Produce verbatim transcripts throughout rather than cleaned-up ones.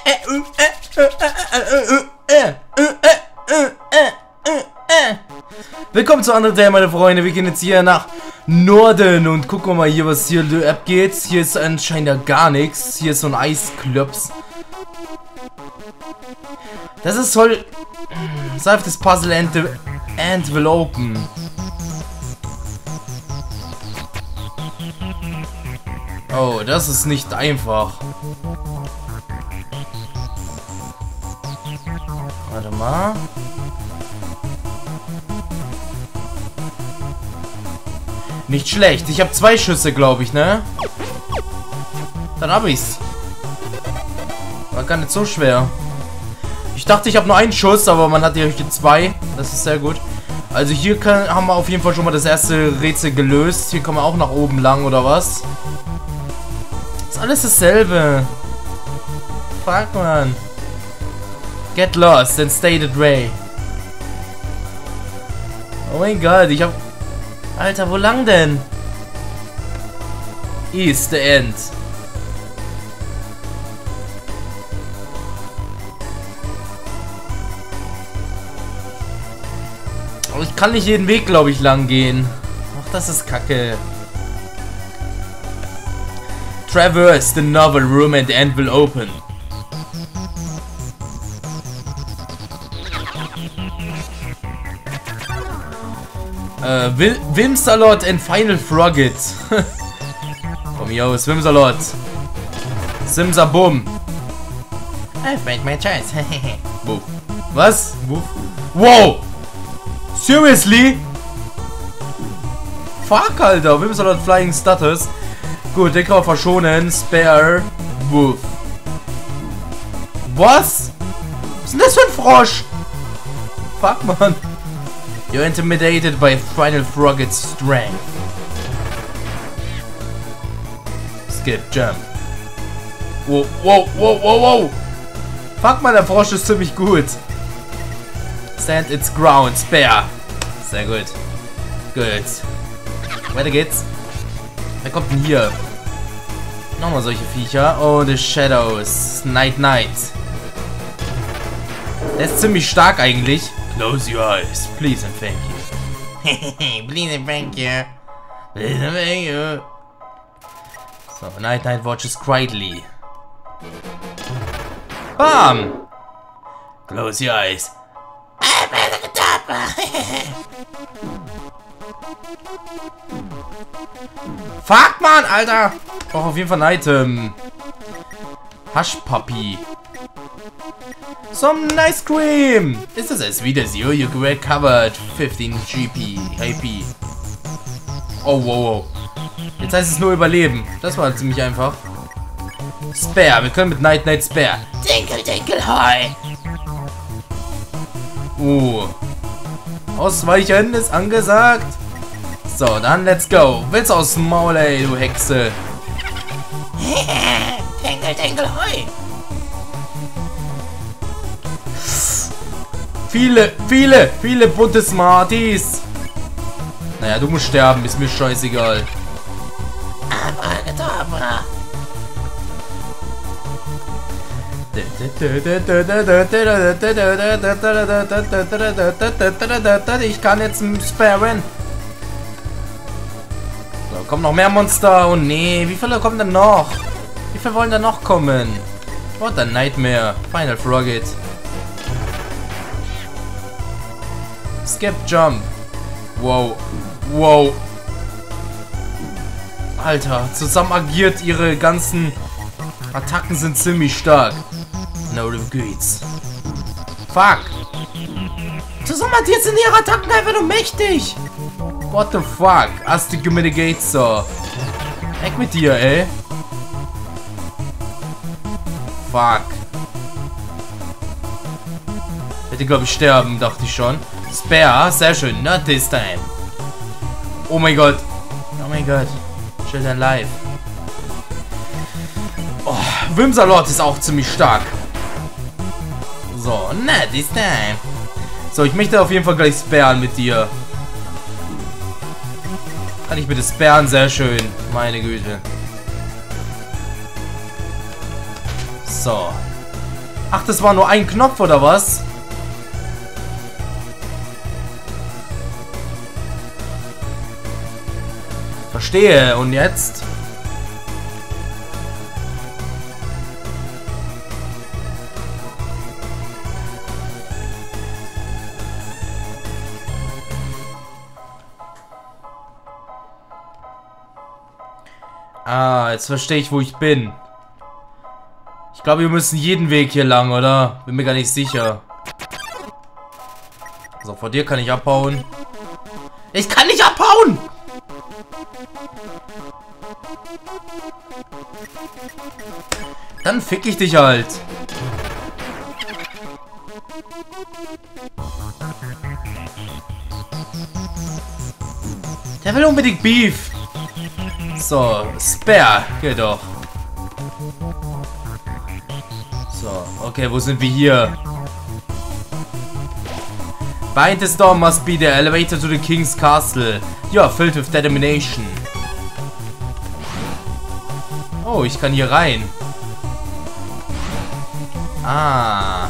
Willkommen zu anderen Teil, meine Freunde. Wir gehen jetzt hier nach Norden und gucken mal hier, was hier abgeht. Hier ist anscheinend ja gar nichts. Hier ist so ein Eisklops. Das ist toll. Solve this puzzle and, the, and will open. Oh, das ist nicht einfach. Warte mal. Nicht schlecht. Ich habe zwei Schüsse, glaube ich, ne? Dann habe ich's. War gar nicht so schwer. Ich dachte, ich habe nur einen Schuss, aber man hat hier zwei. Das ist sehr gut. Also hier kann, haben wir auf jeden Fall schon mal das erste Rätsel gelöst. Hier kommen wir auch nach oben lang, oder was? Ist alles dasselbe. Fuck, man. Get lost and stay the way. Oh mein Gott, ich hab... Alter, wo lang denn? East the end. Aber ich kann nicht jeden Weg, glaube ich, lang gehen. Ach, das ist kacke. Traverse the novel room and the end will open. Äh, Wimsalot and Final Frogget. Komm hier aus, Wimsalot. Simsabum. I've made my choice. Wuff. Was? Wuff. Wow! Seriously? Fuck, Alter. Wimsalot Flying Status. Gut, den kann man verschonen. Spare. Wuff. Was? Was ist denn das für ein Frosch? Fuck, man. You're intimidated by Final Frogget's strength. Skip, jump. Wow, wow, wow, wow, wow. Fuck, man, der Frosch ist ziemlich gut. Stand its ground, spare. Sehr gut. Gut. Weiter geht's. Wer kommt denn hier? Nochmal solche Viecher. Oh, the Shadows. Night, night. Der ist ziemlich stark eigentlich. Close your eyes, please and thank you. Please and thank you. Please and thank you. So, Night Night watches quietly. Bam! Close your eyes. Fuck, man, Alter! Ich brauche auf jeden Fall ein Item. Hushpuppy. Some nice cream! Ist das as sweet as you? You recovered fifteen G P. H P. Oh, wow, wow. Jetzt heißt es nur überleben. Das war ziemlich einfach. Spare. Wir können mit Night Night Spare. Tinkle, tinkle, hoi. Uh. Ausweichen ist angesagt. So, dann let's go. Willst du aus dem Maul, ey, du Hexe? Tinkle, tinkle, hoi. Viele, viele, viele bunte Smarties. Naja, du musst sterben, ist mir scheißegal. Abracadabra. Ich kann jetzt sparen. So, kommen noch mehr Monster. Oh nee, wie viele kommen denn noch? Wie viele wollen da noch kommen? What a nightmare. Final Frogget. Skip Jump. Wow. Wow. Alter, zusammen agiert, ihre ganzen Attacken sind ziemlich stark. No regrets. Fuck. Zusammen agiert sind ihre Attacken einfach nur mächtig. What the fuck? Astige Mitigates so. Weg mit dir, ey. Fuck. Hätte, glaube ich, sterben, dachte ich schon. Spare, sehr schön. Not this time. Oh mein Gott. Oh mein Gott. Children live. Oh, Wimsalot ist auch ziemlich stark. So, not this time. So, ich möchte auf jeden Fall gleich sparen mit dir. Kann ich bitte sparen? Sehr schön. Meine Güte. So. Ach, das war nur ein Knopf, oder was? Verstehe. Und jetzt? Ah, jetzt verstehe ich, wo ich bin. Ich glaube, wir müssen jeden Weg hier lang, oder? Bin mir gar nicht sicher. So, vor dir kann ich abhauen. Ich kann nicht abhauen! Dann fick ich dich halt. Der will unbedingt Beef. So, Spare. Geht doch. So, okay, wo sind wir hier? Bind the storm must be the elevator to the king's castle. You are filled with determination. Oh, ich kann hier rein. Ah.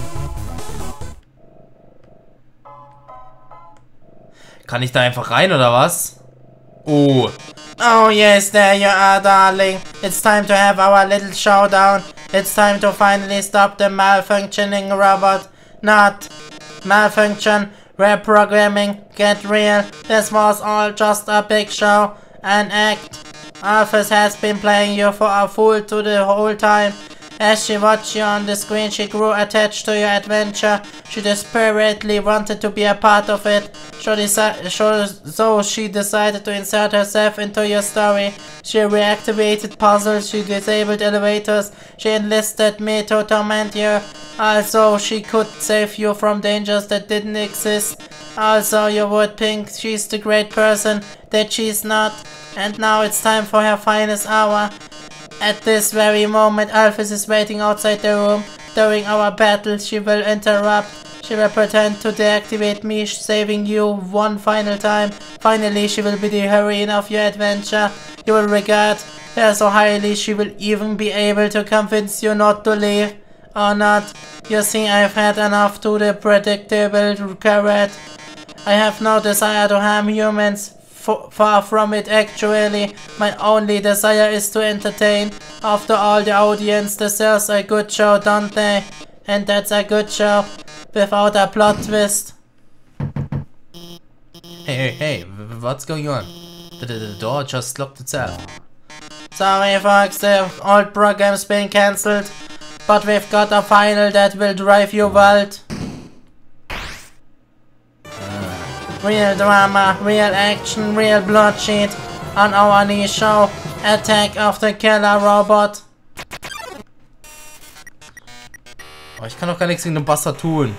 Kann ich da einfach rein, oder was? Oh. Oh yes, there you are, darling. It's time to have our little showdown. It's time to finally stop the malfunctioning robot. Not malfunction, reprogramming, get real. This was all just a big show, an act. Alphys has been playing you for a fool to the whole time. As she watched you on the screen, she grew attached to your adventure. She desperately wanted to be a part of it. So she decided to insert herself into your story. She reactivated puzzles, she disabled elevators, she enlisted me to torment you. Also, she could save you from dangers that didn't exist. Also, you would think she's the great person that she's not. And now it's time for her finest hour. At this very moment, Alphys is waiting outside the room. During our battle, she will interrupt. She will pretend to deactivate me, saving you one final time. Finally, she will be the heroine of your adventure. You will regard her so highly, she will even be able to convince you not to leave. Or not. You see, I've had enough to the predictable carrot. I have no desire to harm humans. Far from it, actually. My only desire is to entertain. After all, the audience deserves a good show, don't they? And that's a good show, without a plot twist. Hey, hey, hey, what's going on? The, the, the door just locked itself. Sorry folks, the old program's been cancelled. But we've got a final that will drive you wild. Real drama, real action, real bloodshed on our new show, Attack of the Killer Robot. Oh, ich kann doch gar nichts gegen den Bastard tun.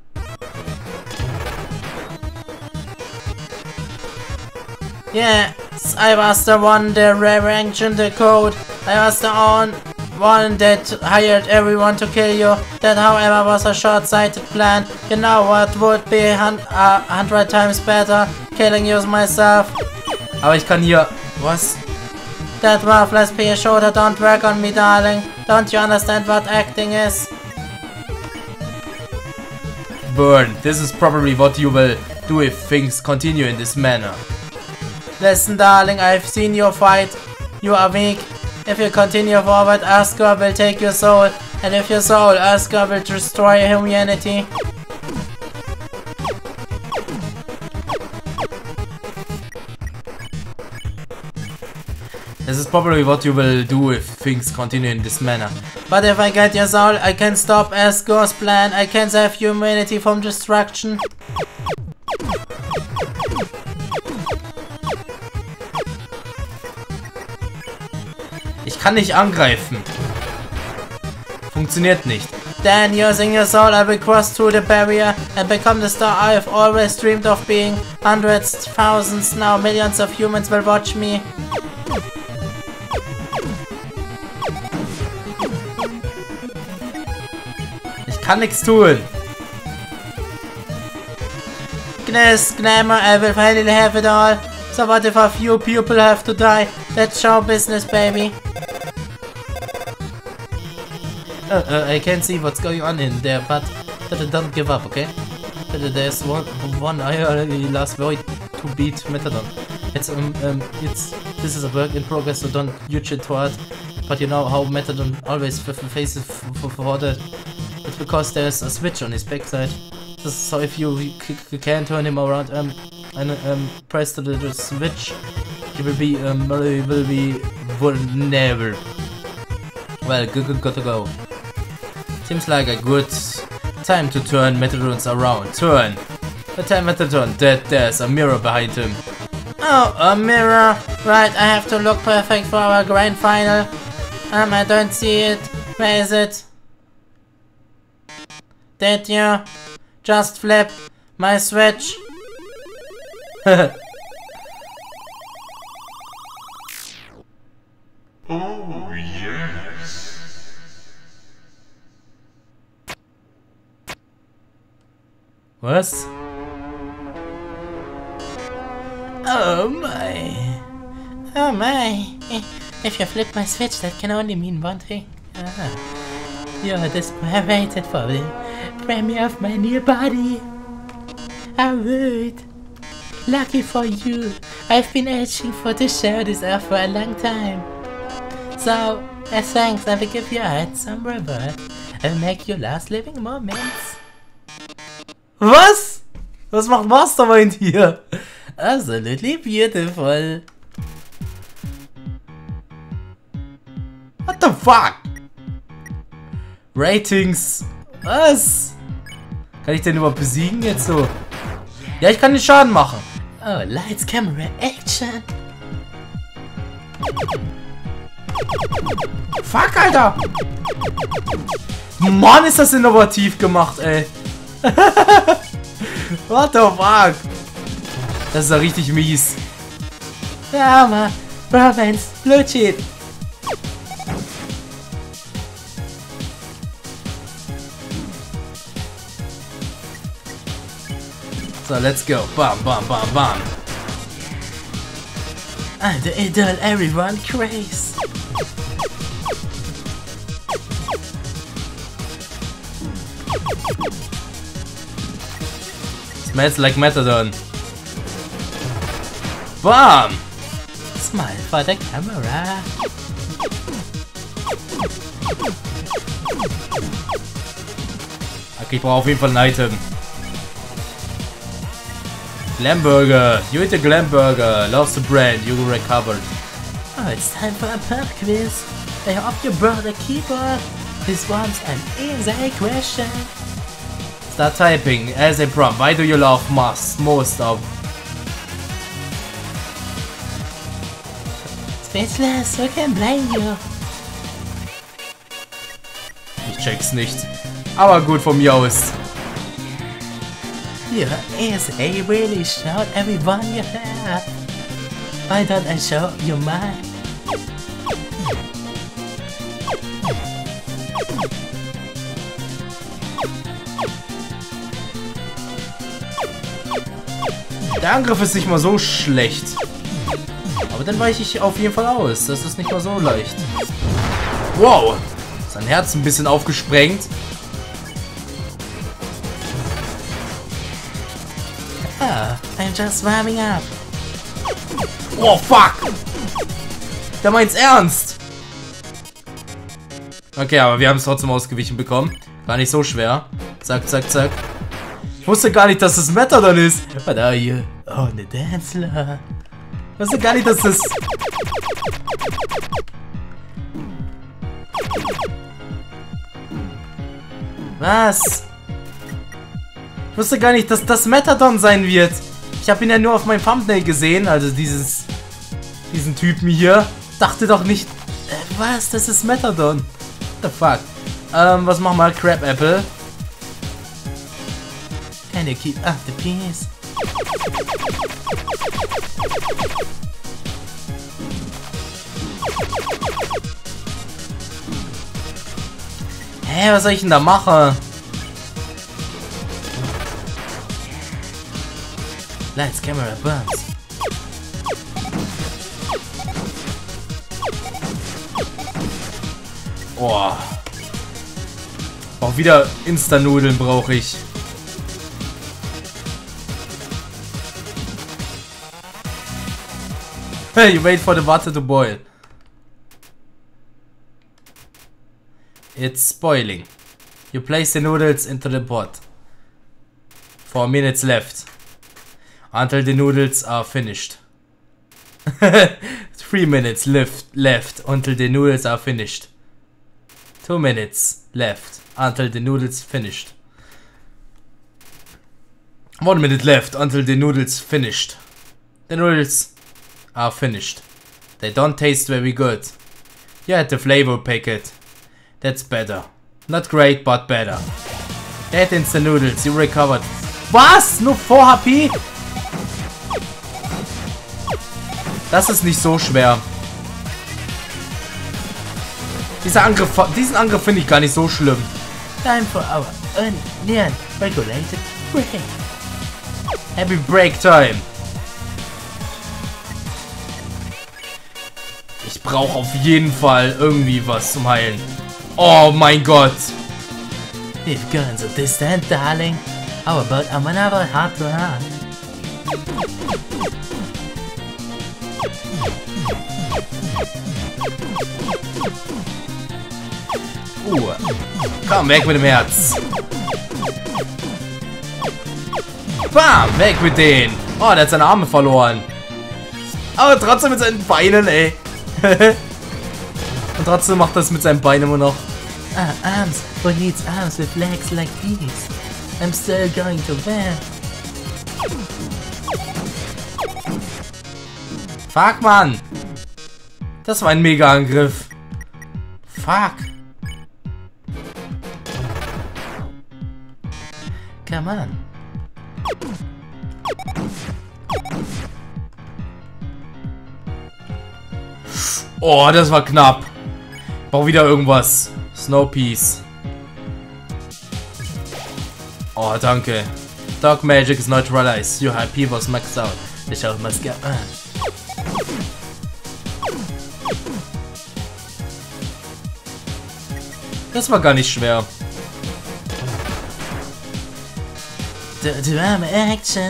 Yes, I was the one that rearranged the code. I was the on one that hired everyone to kill you. That, however, was a short-sighted plan. You know what would be a hun uh, hundred times better? Killing you myself. Aber ich kann hier... Was? That worthless pea shooter don't work on me, darling. Don't you understand what acting is? Burn. This is probably what you will do if things continue in this manner. Listen, darling, I've seen you fight. You are weak. If you continue forward, Asgore will take your soul. And if your soul, Asgore will destroy humanity. This is probably what you will do if things continue in this manner. But if I get your soul, I can stop Asgore's plan. I can save humanity from destruction. Ich kann nicht angreifen. Funktioniert nicht. Then, using your soul, I will cross through the barrier and become the star I've always dreamed of being. Hundreds, thousands, now millions of humans will watch me. Ich kann nichts tun. Gniss, glamour, I will finally have it all. So what if a few people have to die? That's show business, baby. Uh, uh, I can't see what's going on in there, but uh, don't give up, okay? Uh, there's one one I already last void to beat Metadon. It's um, um it's this is a work in progress, so don't huge it toward. But you know how Metadon always faces for that. It's because there's a switch on his backside. So if you can turn him around um and um press the little switch, he will be um he will be vulnerable. Well, good, good, good to go. Seems like a good time to turn Metadons around. Turn. The time Metadon that there's a mirror behind him. Oh, a mirror. Right, I have to look perfect for our grand final. Um, I don't see it. Where is it? Did you just flip my switch? Oh, yes. Was? Oh my. Oh my. If you flip my switch, that can only mean one thing. Ah. You're disparate for the premiere of my new body. I would. Lucky for you. I've been itching for to show this off for a long time. So, as thanks, I will give your heart some reward and make your last living moments. Was? Was macht Mastermind hier? Absolutely beautiful. What the fuck? Ratings. Was? Kann ich den überhaupt besiegen jetzt so? Ja, ich kann den Schaden machen. Oh, Lights, Camera, Action. Fuck, Alter. Mann, ist das innovativ gemacht, ey. What the fuck? Das ist ja richtig mies. Ja, Mann. Bromance, Blue Cheat. So, let's go. Bam, bam, bam, bam. I'm the idol everyone craves. Smells like Metadon. Bam! Smile for the camera. Okay, ich brauche auf jeden Fall ein Item. Glamburger. You eat a Glamburger. Loves the brand. You recovered. Oh, it's time for a pub quiz. I hope you brought a keyboard. This one's an easy question. Start typing as a prompt. Why do you love most, most of? Speechless, who can blame you? Ich check's nicht. Aber gut von mir aus. Your easy really showed everyone you have. Why don't I show you mine? Der Angriff ist nicht mal so schlecht. Aber dann weiche ich auf jeden Fall aus. Das ist nicht mal so leicht. Wow. Sein Herz ein bisschen aufgesprengt. Ah, I'm just warming up. Oh, fuck. Der meint's ernst. Okay, aber wir haben es trotzdem ausgewichen bekommen. War nicht so schwer. Zack, zack, zack. Ich wusste gar nicht, dass es Metadon ist. What are you? Oh, ne Dancer. Ich wusste gar nicht, dass das... Was? Ich wusste gar nicht, dass das Metadon sein wird. Ich habe ihn ja nur auf meinem Thumbnail gesehen, also dieses... diesen Typen hier. Dachte doch nicht... Äh, was? Das ist Metadon. What the fuck? Ähm, was machen wir? Crab Apple. Can you keep up the peace? Hä, hey, was soll ich denn da machen? Lights, camera, burns. Oh. Oh, wieder Instant-Nudeln brauche ich. You wait for the water to boil. It's boiling. You place the noodles into the pot. Four minutes left. Until the noodles are finished. Three minutes left, left until the noodles are finished. Two minutes left until the noodles finished. One minute left until the noodles finished. The noodles are finished. They don't taste very good. You had the flavor packet. That's better. Not great, but better. Add instant noodles, you recovered. Was? Nur four H P? Das ist nicht so schwer. Dieser Angriff, diesen Angriff finde ich gar nicht so schlimm. Time for our onion regulated break. Happy break time. Ich brauche auf jeden Fall irgendwie was zum Heilen. Oh mein Gott. We've gone so distant, darling. How about another heart to heart? Uh, komm, weg mit dem Herz. Bam, weg mit denen. Oh, der hat seine Arme verloren. Aber trotzdem mit seinen Beinen, ey. Und trotzdem macht das mit seinen Beinen immer noch. Ah, arms. Who needs arms with legs like these? I'm still going to win. Fuck, Mann. Das war ein Mega-Angriff. Fuck. Come on. Oh, das war knapp. Bau wieder irgendwas. Snowpeas. Oh, danke. Dark magic is neutralized. Your H P was maxed out. The show must go on. Das war gar nicht schwer. Drama action.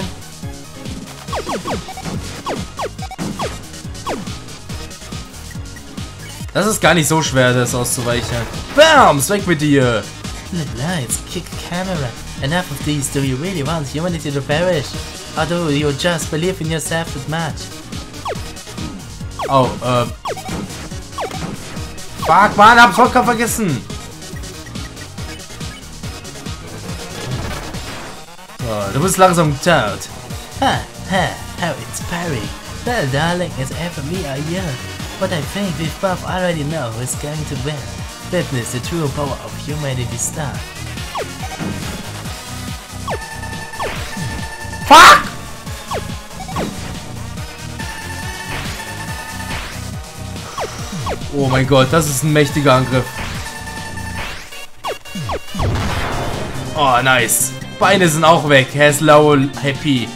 Das ist gar nicht so schwer, das auszuweichen. Bam! Weg mit dir! Lights, kick camera. Enough of these. Do you really want humanity to perish? Or do you just believe in yourself that much? Oh, äh. Fuck, Mann, hab's vollkommen vergessen! So, du bist langsam tot. Ha, ha, how it's Perry. Well, darling, as ever we are young. But I think we both already know who's going to win. Witness the true power of humanity start. Fuck! Oh mein Gott, das ist ein mächtiger Angriff. Oh, nice. Beine sind auch weg. Has low happy.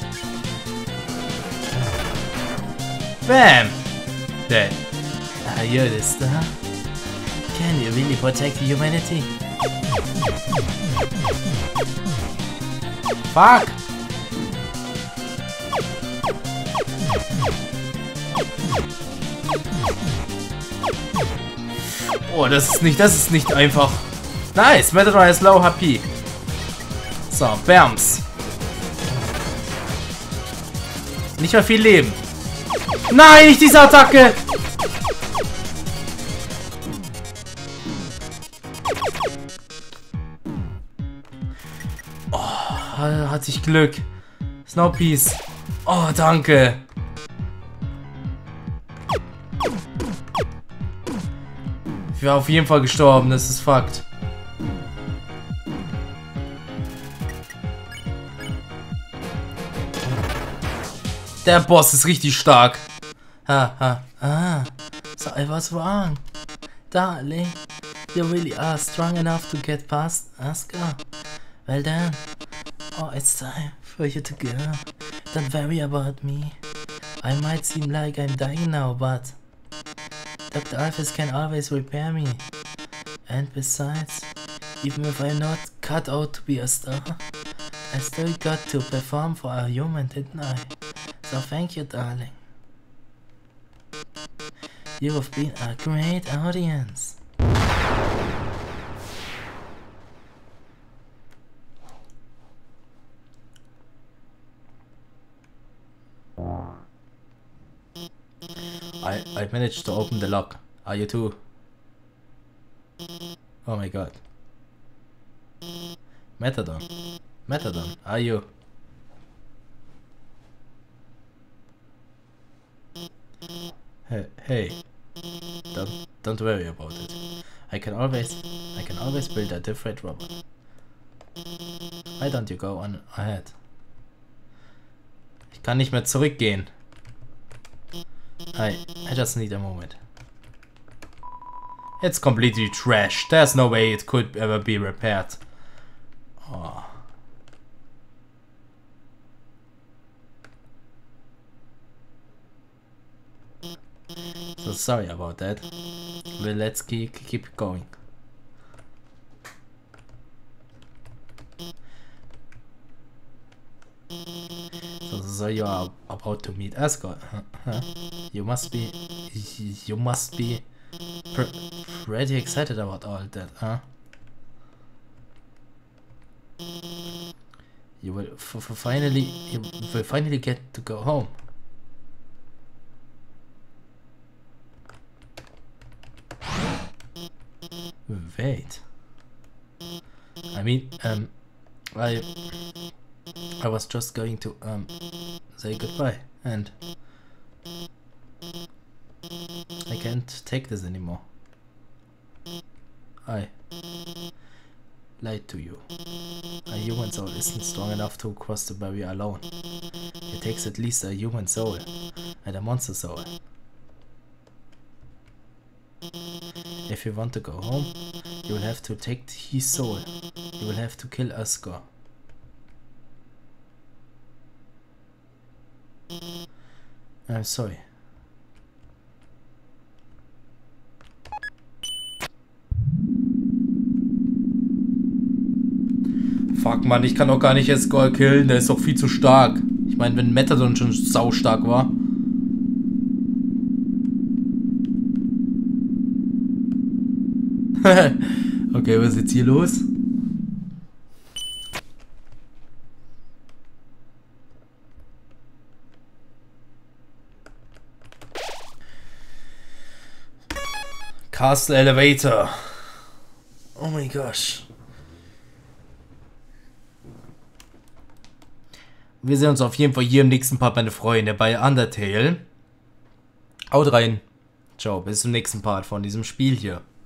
Bam! Dead. Are you the star? Can you really protect humanity? Fuck! Oh, das ist nicht, das ist nicht einfach. Nice, Metatron has low H P. So, Bams. Nicht mehr viel Leben. Nein, nicht diese Attacke! Oh, hatte ich Glück. Snowpeas. Oh, danke. Ich wäre auf jeden Fall gestorben, das ist Fakt. Der Boss ist richtig stark. Ha, ha, ah. So I was wrong. Darling, you really are strong enough to get past Asuka. Well done. Oh, it's time for you to go. Don't worry about me. I might seem like I'm dying now, but Doctor Alphys can always repair me. And besides, Even if I'm not cut out to be a star, I still got to perform for a human, didn't I? So thank you, darling. You have been a great audience. I, I managed to open the lock. Are you too? Oh my god. Metadon. Metadon, are you? Hey, hey. Don't, don't worry about it. I can always, I can always build a different robot. Why don't you go on ahead? Ich kann nicht mehr zurückgehen. I, I just need a moment. It's completely trashed. There's no way it could ever be repaired. Oh. So sorry about that. Well, let's keep, keep going. So, so you are about to meet Asgore. Huh? You must be... You must be... Pr pretty excited about all that, huh? You will f f finally... You will finally get to go home. Wait. I mean, um... I... I was just going to, um... say goodbye, and... I can't take this anymore. I lied to you. A human soul isn't strong enough to cross the barrier alone. It takes at least a human soul and a monster soul. If you want to go home, you will have to take his soul. You will have to kill Asgore. I'm sorry. Fuck, Mann, ich kann auch gar nicht Asgore killen, der ist doch viel zu stark. Ich meine, wenn Metadon schon sau stark war. Okay, was ist jetzt hier los? Castle Elevator. Oh mein Gott. Wir sehen uns auf jeden Fall hier im nächsten Part, meine Freunde, bei Undertale. Haut rein. Ciao, bis zum nächsten Part von diesem Spiel hier.